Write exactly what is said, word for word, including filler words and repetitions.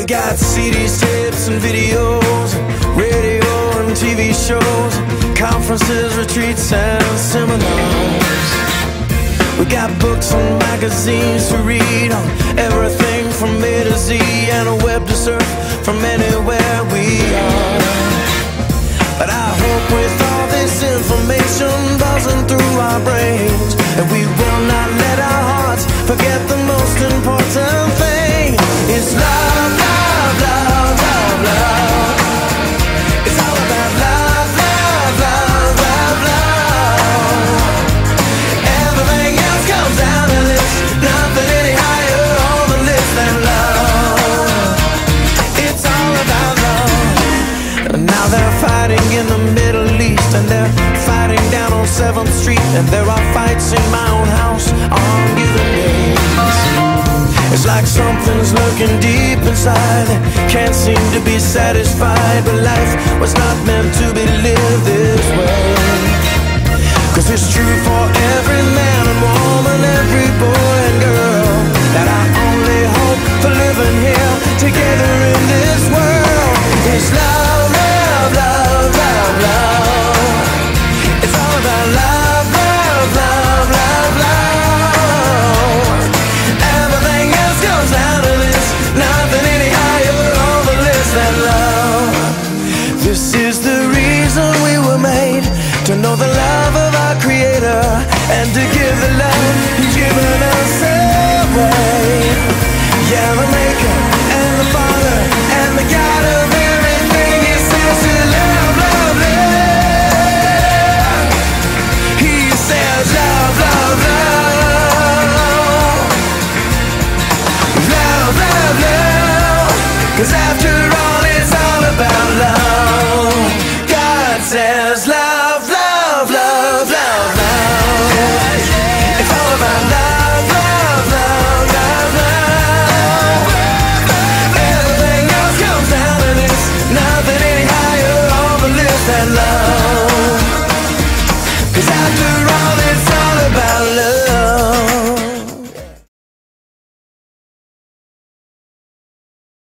got C Ds, tapes, and videos, radio and T V shows, conferences, retreats, and seminars. We got books and magazines to read on everything from A to Z, and a web to surf from anywhere we are. But I hope with all this information buzzing through our brains that we will not let our hearts forget the most important thing. It's love, love, love, love, love. It's all about love, love, love, love, love. Everything else comes down to this, nothing any higher on the list than love. It's all about love. And now they're fighting in the Middle East, and they're fighting down on seventh street, and there are fights in my own house on given days. It's like something's lurking deep inside that can't seem to be satisfied, but life was not meant to be lived this way. Cause it's true for every man and woman, every boy and girl, that I only hope for living here together in this world is love, love, love, love, love. It's all about love, love, love, love, love. Everything else comes out of this, nothing any higher on the list than love. This is the reason we were made, to know the love of our Creator and to give the love